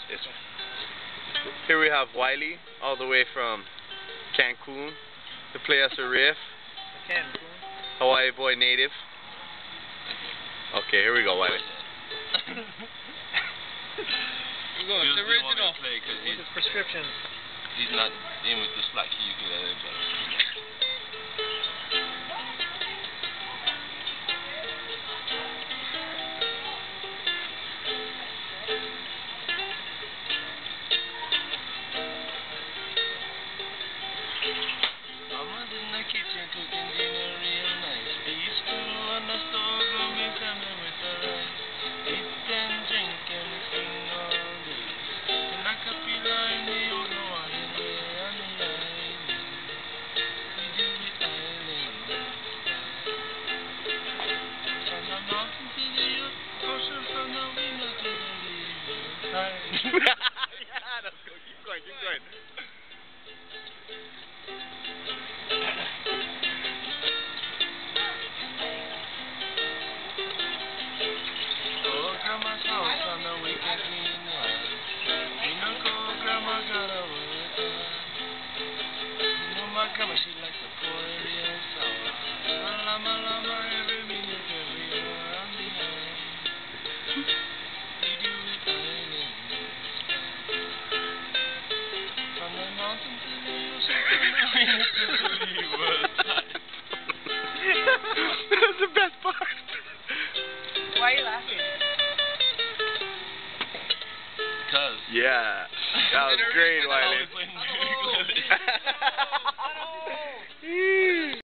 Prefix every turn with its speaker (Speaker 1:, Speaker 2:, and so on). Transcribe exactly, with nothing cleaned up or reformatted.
Speaker 1: This one. Here we have Wiley, all the way from Cancun, to play us a riff.
Speaker 2: Cancun.
Speaker 1: Hawaii boy native. Okay, here we go, Wiley.
Speaker 2: We're going. It's original. With his prescription.
Speaker 3: He's not in with the slack. You can let it go. Mama's in the kitchen cooking dinner real nice. Peaceful on the stove, rooming family with the rice. Eat and drink and sing all day. In a capilla in the old Hawaiian way on the island. We do it island style. From the mountain to the ocean, from the window to the river.
Speaker 1: Yeah, that's good. Keep going, keep going.
Speaker 3: Grandma's house on the weekend clean yard. We no go, Grandma got a work hard. You know my grandma, she likes to pour it real sour. Lama lama every minute, every hour on the island. We do it island style. From the mountain to the ocean, from the wind to the riverside.
Speaker 1: That's the best part.
Speaker 2: Why are you laughing?
Speaker 3: Cause
Speaker 1: yeah, that was great, Wiley.
Speaker 2: Oh, oh, oh.